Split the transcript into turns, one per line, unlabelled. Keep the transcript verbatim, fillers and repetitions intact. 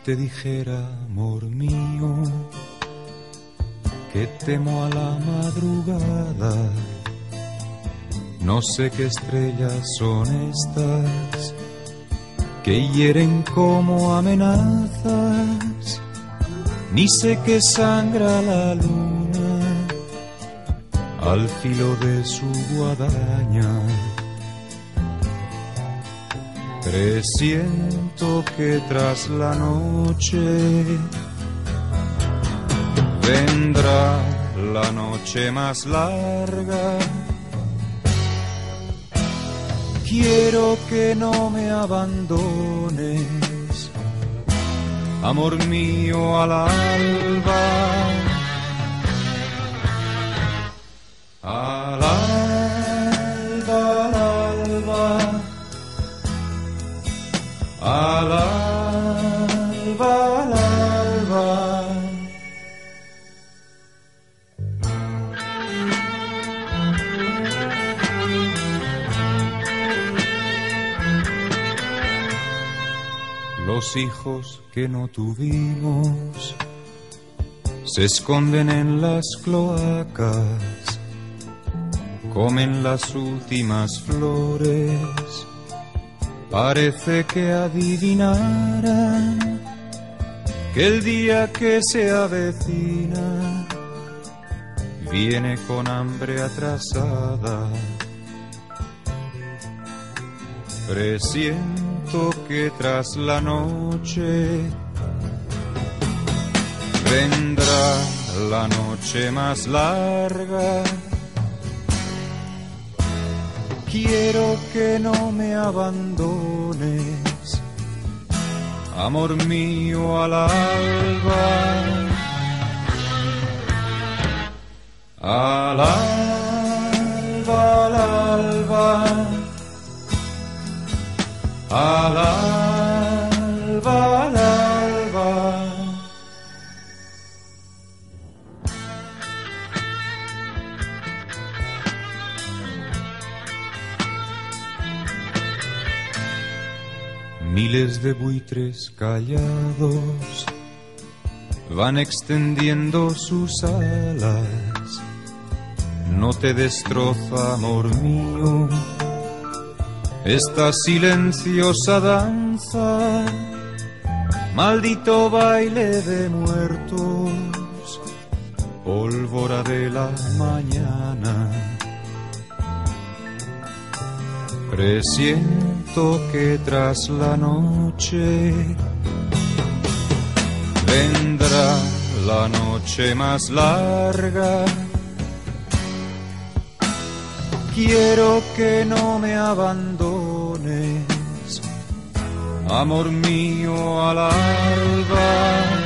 te dijera, amor mío, que temo a la madrugada, no sé qué estrellas son estas que hieren como amenazas, ni sé que sangra la luna al filo de su guadaña. Presiento que tras la noche vendrá la noche más larga. Quiero que no me abandones, amor mío, al alba. Al alba, al alba, al alba, al alba. Los hijos que no tuvimos se esconden en las cloacas, comen las últimas flores, parece que adivinaran que el día que se avecina viene con hambre atrasada. Presiento que tras la noche vendrá la noche más larga. Quiero que no me abandones, amor mío, al alba. Al alba, al alba, al alba, al alba. Miles de buitres callados van extendiendo sus alas. No te destroza, amor mío, esta silenciosa danza, maldito baile de muertos, pólvora de la mañana. Presiento que tras la noche vendrá la noche más larga. Quiero que no me abandones, amor mío, al alba.